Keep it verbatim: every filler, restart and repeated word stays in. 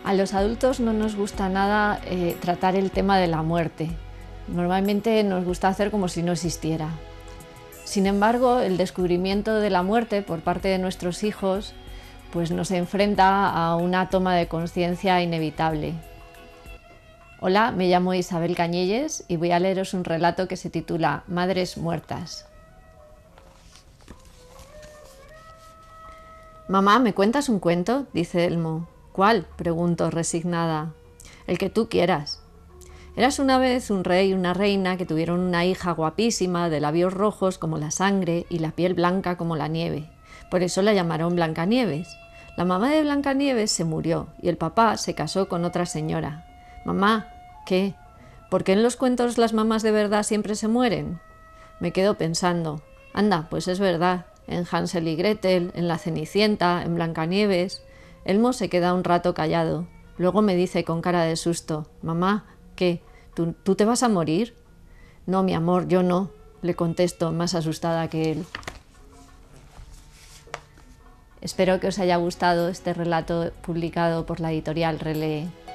A los adultos no nos gusta nada eh, tratar el tema de la muerte. Normalmente nos gusta hacer como si no existiera. Sin embargo, el descubrimiento de la muerte por parte de nuestros hijos pues nos enfrenta a una toma de conciencia inevitable. Hola, me llamo Isabel Cañelles y voy a leeros un relato que se titula Madres muertas. «Mamá, ¿me cuentas un cuento?», dice Elmo. «¿Cuál?», pregunto resignada. «El que tú quieras». Eras una vez un rey y una reina que tuvieron una hija guapísima, de labios rojos como la sangre y la piel blanca como la nieve. Por eso la llamaron Blancanieves. La mamá de Blancanieves se murió y el papá se casó con otra señora. «Mamá, ¿qué? ¿Por qué en los cuentos las mamás de verdad siempre se mueren?». Me quedo pensando. Anda, pues es verdad. En Hansel y Gretel, en la Cenicienta, en Blancanieves. Elmo se queda un rato callado. Luego me dice con cara de susto: «Mamá, ¿qué? ¿Tú, ¿Tú te vas a morir?». «No, mi amor, yo no», le contesto, más asustada que él. Espero que os haya gustado este relato publicado por la editorial Relee.